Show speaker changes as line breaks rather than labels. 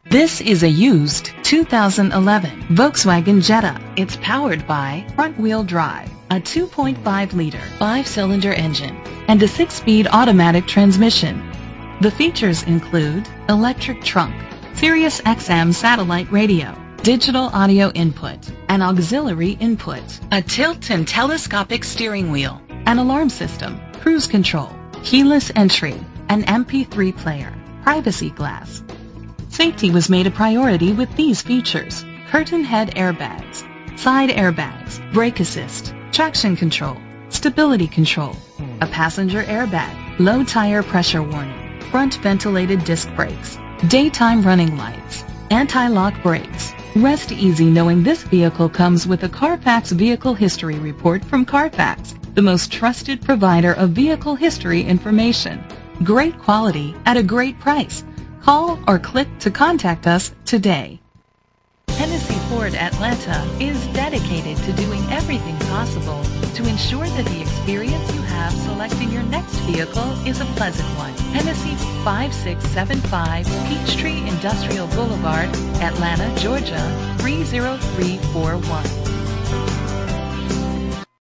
This is a used 2011 Volkswagen Jetta. It's powered by front-wheel drive, a 2.5-liter 5-cylinder engine, and a 6-speed automatic transmission. The features include electric trunk, Sirius XM satellite radio, digital audio input, an auxiliary input, a tilt and telescopic steering wheel, an alarm system, cruise control, keyless entry, an MP3 player, privacy glass. Safety was made a priority with these features: curtain head airbags, side airbags, brake assist, traction control, stability control, a passenger airbag, low tire pressure warning, front ventilated disc brakes, daytime running lights, anti-lock brakes. Rest easy knowing this vehicle comes with a Carfax Vehicle History Report from Carfax, the most trusted provider of vehicle history information. Great quality at a great price. Call or click to contact us today. Hennessy Ford Atlanta is dedicated to doing everything possible to ensure that the experience you have selecting your next vehicle is a pleasant one. Hennessy 5675 Peachtree Industrial Boulevard, Atlanta, Georgia 30341.